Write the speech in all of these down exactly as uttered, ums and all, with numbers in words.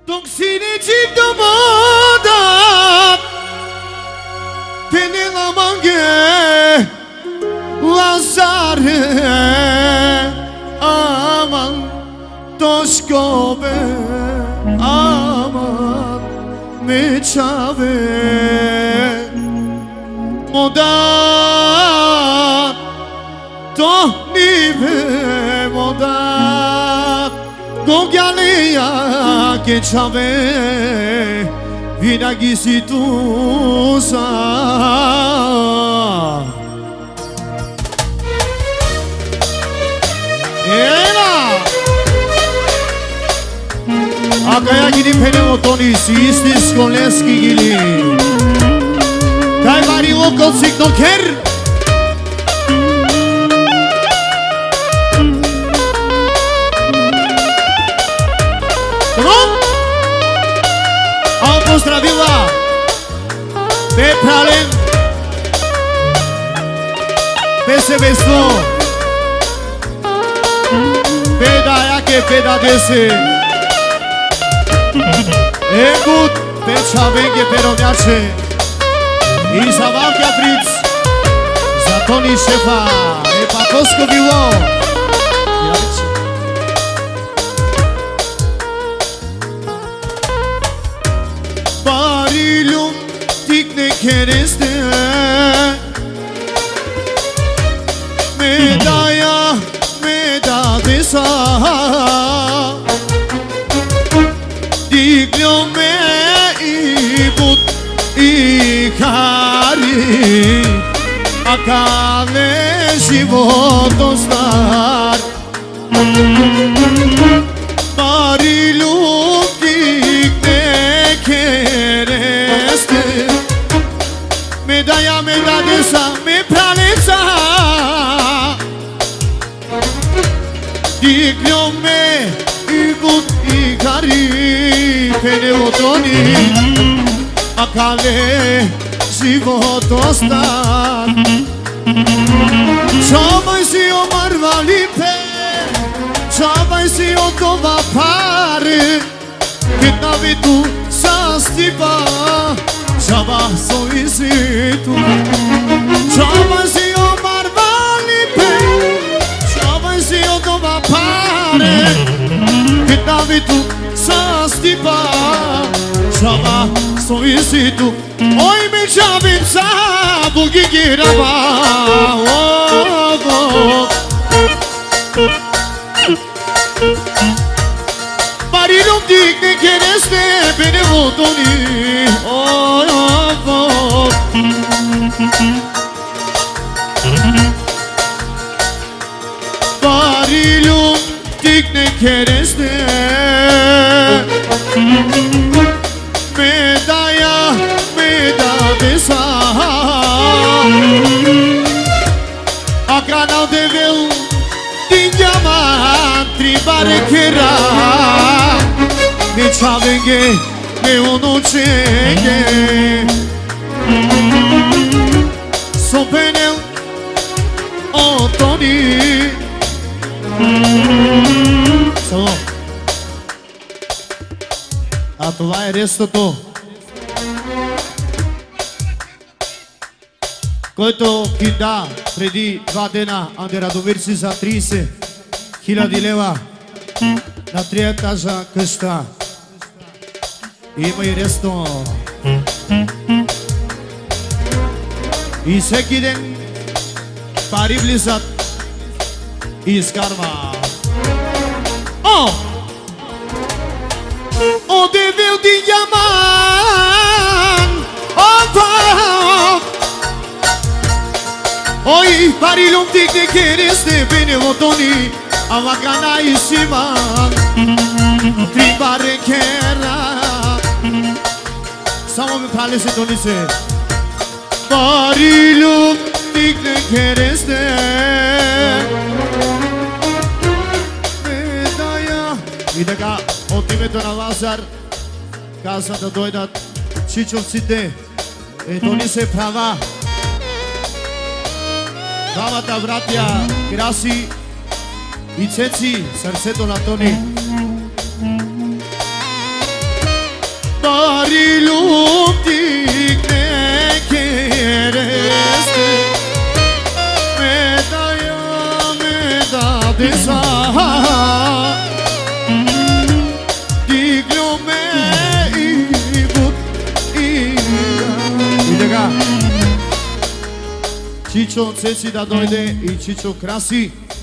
Toksineci domada Tenela mange Lazare Aman Toşkobe Aman Meçave Moda Tohnive moda Gogalia Keçave Vinagisi tusa Ela Akaya gidip hele otoni Sistis koleski gili Kajvari okol sikno ker Pozdravila Pe Pralen Pe Sevesto Pe Dayake Pe Dadese Egut Pe Čavenge Pe Romjače I za Valkja Fric Za Toni Šefa E pa Kosko bilo Barilum tikne kereste Medaya medadesa Diglio me ibut ikari Akale životostar Barilum tikne kereste Medaya medadesa me pralența Diglio me ibut ikari Pene otoni Akale životostar Čavaj si o marvalipe Čavaj si o dova pare Kad na vidu sastipa Čava soji situ Čava si o marvalipe Čava si o dova pare Kad na vidu sastipa Čava soji situ Oj me čavim sa bugi girava Barilum digne kereste beni vodoni Oy oy Barilum digne kereste Medaya medadesa Akanal deveu Dinjaman tribare kera Ne çavenge ne onu çenge Sopenel otoni Само А това е рестото който ги да преди два дена Анде Радомирци за трийсет хиляди лева на три етажа къща. Има и ресто. И всеки ден пари влизат и изкарва. О! Одевил ти яман! Опа! Oi, parilum tic de kereste bine otoni Avagana isiman Tribare kera Samo mi palese donise Parilum tic de kereste Medaya И така, от името на Лазар каза да дойдат чичовците Ето ни се права Двамата братя Краси и Цеци, сърцето на Тони. Bari luptik ne kereste Medaya medadesa Diglo me ibut ira Idega Cicio Ceci da dojde I Cicio Krasi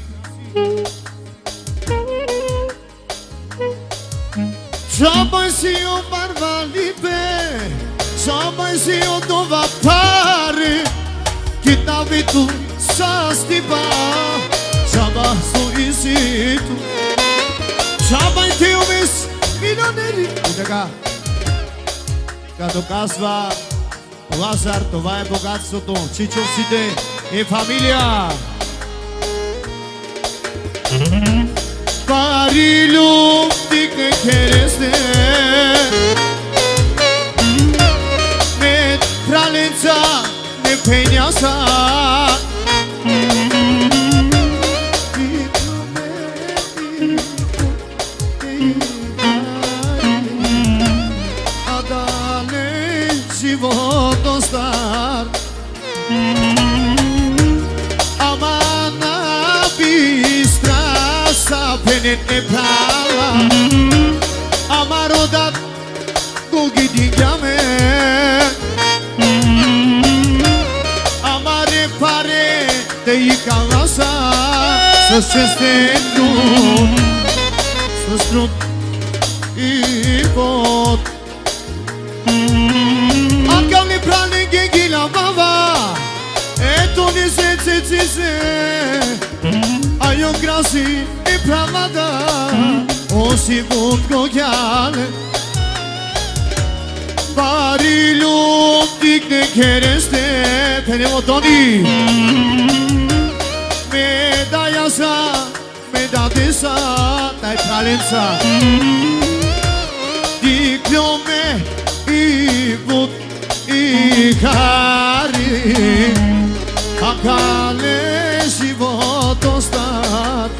Szabaj si o barba libe Szabaj si o dova pare Kita vitu sa stipa Szabaj su isitu Szabaj te umis milioneri И така Като казва Лазар, това е богатството Чичовците и фамилия Пари любtik ne kereste Ne pralenca, ne penjasa A dale život ostar Amana bistra Sapenet ne prava Amarodat Gugi dingyame Amare pare Te ikalasa Să șeste trud Să strut I pot Akam ne prane gengila baba Eto ne se se se se Ajo krasi I pravada O si vund gogjale Bari luptik ne kereste Penemo Toni Medaja sa Medate sa Taj pralenca Diklome I but I hari Akale život ostat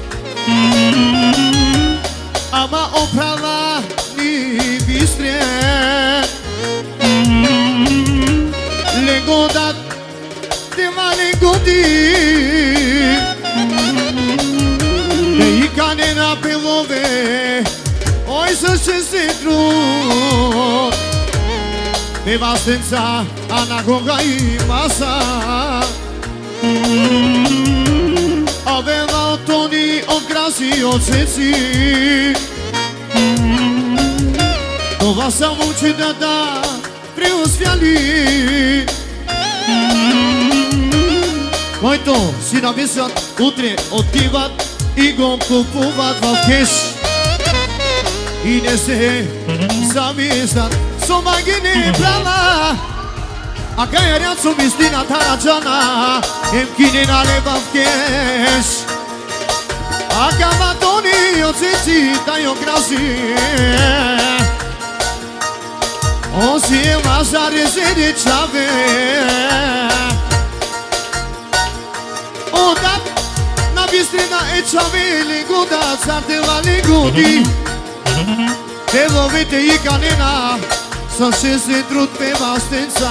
Ama oprava ni bistre Legodat te va legodi Te ikane na pelove Oj să se se trud Te va stența anagoga I masa Aveva toni o grasi o ceci Това само че да да преосвяли Който си нависят утре отиват и го купуват в кеш И не се замислят Сома ги не брала А кая ряд сум истината раджана Ем кине налева в кеш А кама тони от цици тай окраси O si e masare se de chave O dat na bistrina e chave Linguda sarte va lingudi Te vovete I canena Să se se trud pe vastența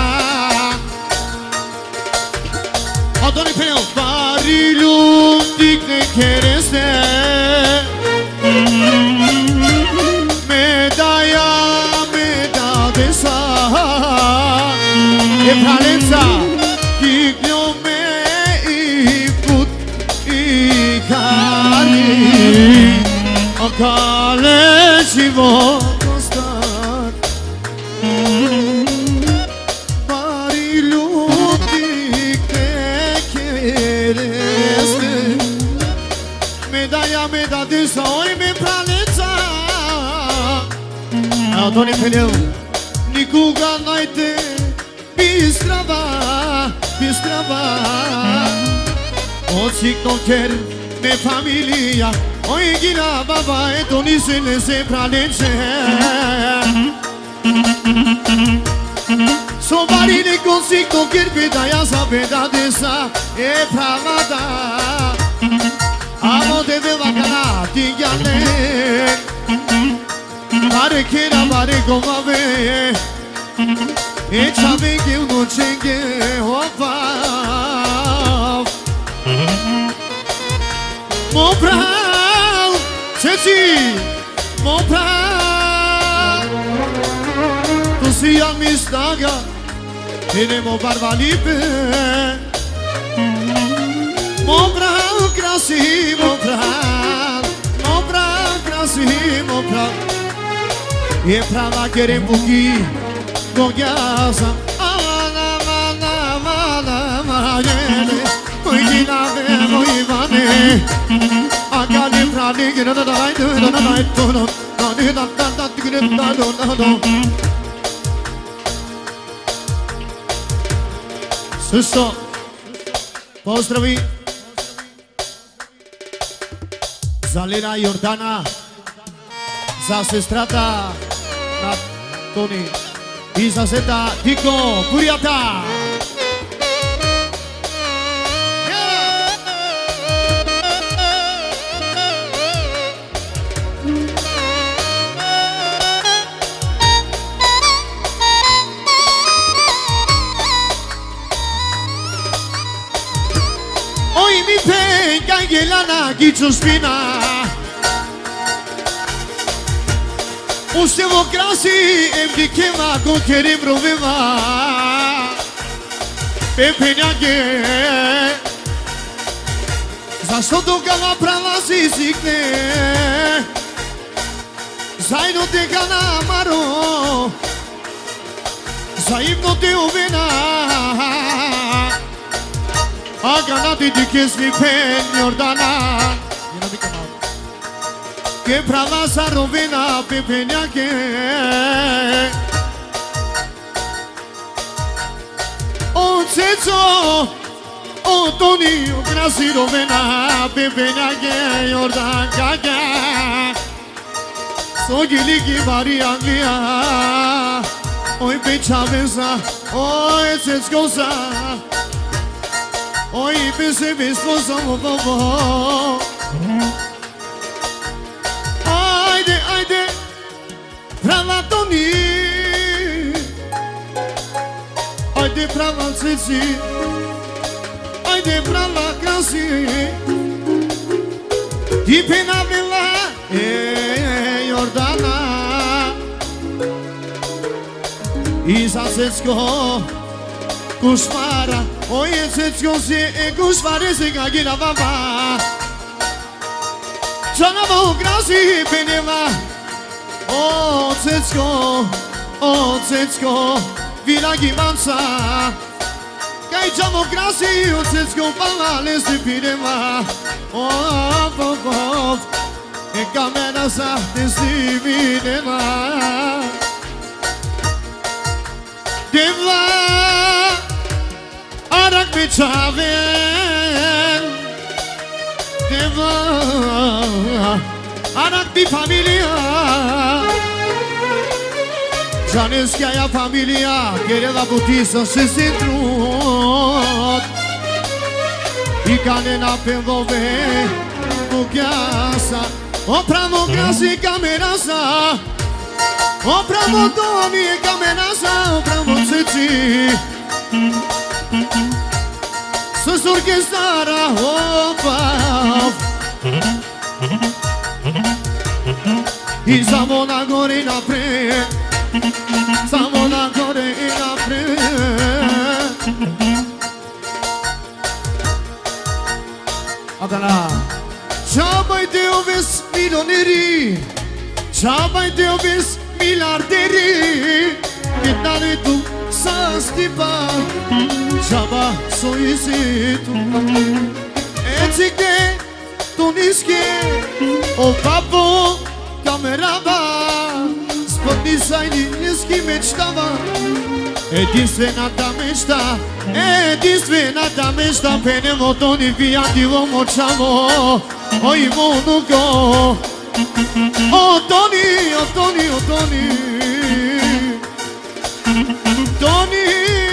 Adoni penel Pari luptik ne kereste Medaja Desa E pralența Diglome I put I cari O cale život ostat Mari luptik te kereste Medaja meda desa Oi me pralența Adoni penel Nikuga najte bistrava, bistrava Očik ker me familija Oj gila baba eto nisene se pralenče Somebody ne consigo ker pedaja sa pedadesa E pravada Amo te veva kana tingale Pare kera pare goma ve E chave ke uno chenge Opa Mon brau Ceci Mon brau Tu si amistaga Tine mo barbalipe Mon brau krasi Mon brau Mon brau krasi Mon brau E prava kere buki Gogyasa Amana mana mana mana Kuikina ve moivane Akali prani gina da da da da da da da da da da da gina da da da da Susto Pozdravi Za Lena Jordana Za sestrata Na Toni I za zeta Tiko Kuriata Oi mi pen Gangelana Gitsu spina Ustevo krasi Emdi kema Konkerim rovema Pepenjake Zašto dogala pralazi zikne Zajedno te gana maro Zajedno te uvena A gana ti ti kesmi pen Jordana Che prava sa rovina pepenjake O ceco O Toni o krasi rovina pepenjake Jordankake So giliki vari Anglia Oj pečaveza Oj ceckosa Oj pese veslosa Vovovo Prava Toni Ajde prava Ceci Ajde prava krasi Ti pena vela E Jordana I za Cecko Kušmara Oje Cecko si e kušmare se ga gina baba Čanamo krasi peneva O Cecko, o Cecko, Vilagi Mansa Kaj ćemo krasi o Cecko, pala lesi pirema O, pop, pop, e kamera sa te stivinema Deva, arak me čaven Deva Anak di familia Žaneskaja familija Gerela butisa se sintrut I kane na pendove Bugjasa Opravo grasi kamerasa Opravo Toni kamerasa Opravo Ceci Sus orkestara Opa I samo na gore i napred Samo na gore i napred Adana Čabajte oves milioneri Čabajte oves milijarderi Vitnare tu sa stipa Čaba so izitu Ecikte Toniske O papo Kamerava Spodni sajni niski mečtava Единствената мечта Единствената мечта Пенемо Тони виятиво мочамо Ой монуко О Тони, о Тони, о Тони Тони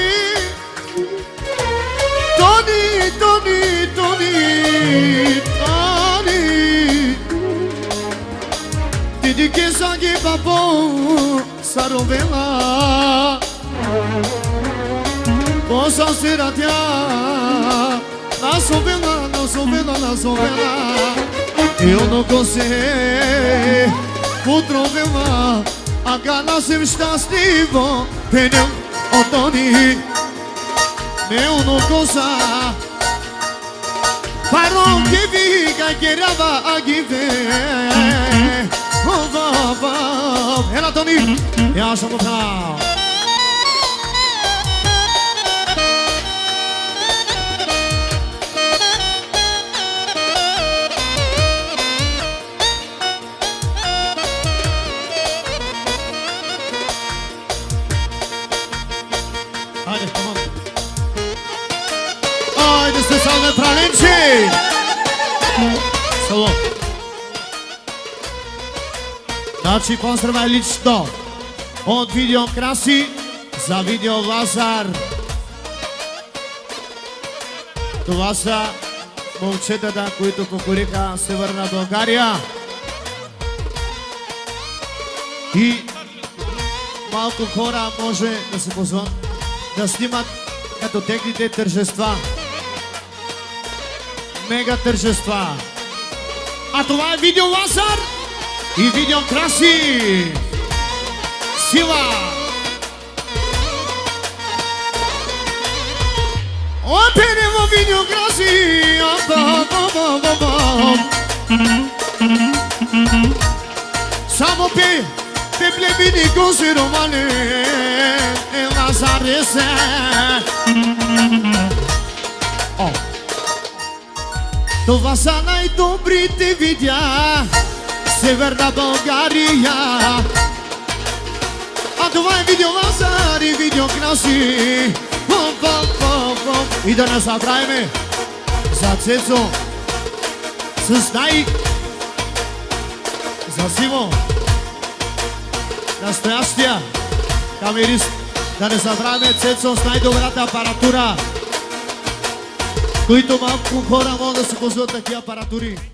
Тони, Тони, Тони Тони Ти ди che sa che Сила по саровела Поса сира тя Насовела, насовела, насовела И оно косе Потровела А гана съм щастливо Пенем отони Не оно коса Паром ке вика керава агиве Ела Тони, я съм отнал Хайде, команда Айде се салне праленчи Сало Значи поздравя лично от Видео Краси за Видео Лазар. Това са момчетата, които покориха Северна България. И малко хора може да се позват да снимат като техните тържества. Мега тържества. А това е Видео Лазар и Видео Краси. Сила! Опенемо Видео Краси! Само пе, пе плебини коси романе, е Лазаре се. Това са най-добрите видеа Северна България. А това е Видео Лазар и Видео Краси. И да не забравяме за Цецо с най... за Симо, настоящия камерист. Да не забравяме Цецо с най-добрата апаратура, които малко хора могат да се позволят такива апаратури.